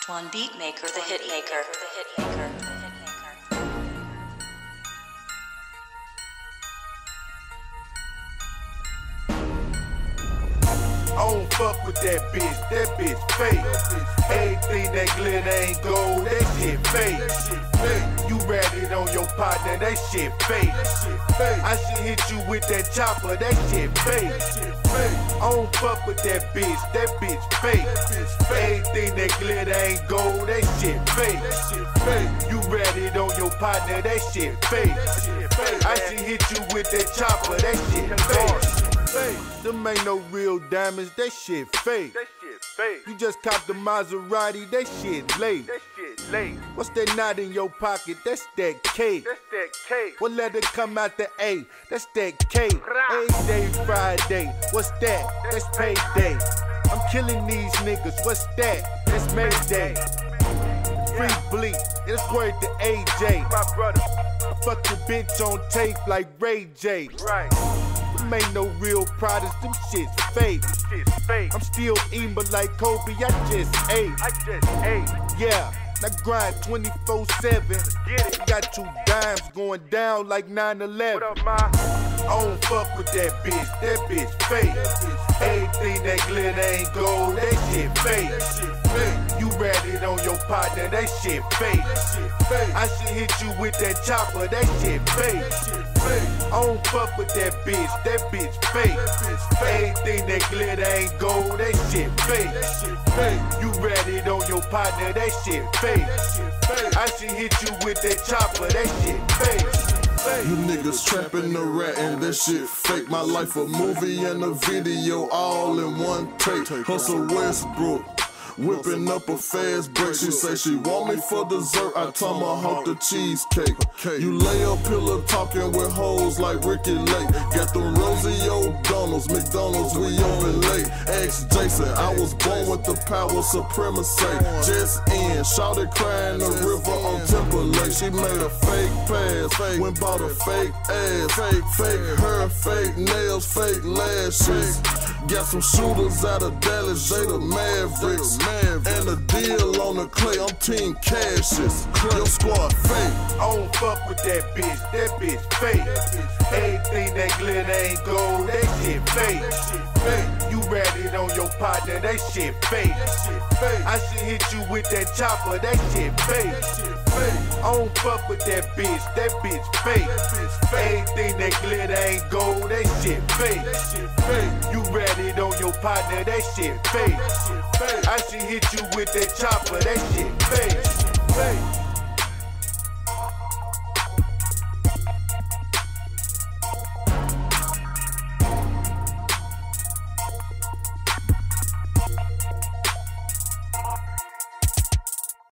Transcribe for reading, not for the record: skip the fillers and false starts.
One beat maker, the hit maker, the hit maker, the hit maker. I don't fuck with that bitch fake. Everything that glitter ain't gold, that shit fake. You ratted on your partner, that shit fake. I should hit you with that chopper, that shit fake. I don't fuck with that bitch fake. Everything that glitter ain't gold, that shit fake. You ratted on your partner, that shit fake. I should hit you with that chopper, that shit fake. Them ain't no real diamonds, that shit fake. You just copped the Maserati, that shit late. What's that knot in your pocket? That's that cake. What letter come out the A? That's that cake. A-Day Friday, what's that? That's payday. I'm killing these niggas, what's that? That's Mayday. Free bleak, it's word to AJ. My brother, I fuck your bitch on tape like Ray J. Right. Them ain't no real products, them shit's fake. I'm still eating, but like Kobe, I just ate. Yeah, I grind 24/7. Got 2 dimes going down like 9/11. I don't fuck with that bitch fake. Everything that glitter ain't gold, that shit fake. You ratted on your partner, that shit fake. I should hit you with that chopper, that shit fake. I don't fuck with that bitch fake. Everything that glitter ain't gold, that shit fake. You ratted on your partner, that shit fake. I should hit you with that chopper, that shit fake. You niggas trapping the rat and that shit fake. My life a movie and a video all in one take. Hustle Westbrook, whipping up a fast break. She say she want me for dessert, I tomahawk the cheesecake. You lay up pillow talking with hoes like Ricky Lake. Got them Rosie O'Donnells, McDonald's, we open late. Ask Jason, I was born with the power supremacy. Just in, shouted crying the river on Timberlake. She made a fake pass, went bought a fake ass. Fake hair, fake nails, fake lashes. Got some shooters out of Dallas, they the Mavericks. And a deal on the clay, I'm Team Cassius. Your squad fake. I don't fuck with that bitch fake. Everything that glitter ain't gold, that shit fake. You ratted on your partner, that shit fake. I should hit you with that chopper, that shit fake. I don't fuck with that bitch fake. Everything that glitter ain't gold, that shit fake. You ratted on your partner, that shit fake. I should hit you with that chopper, that shit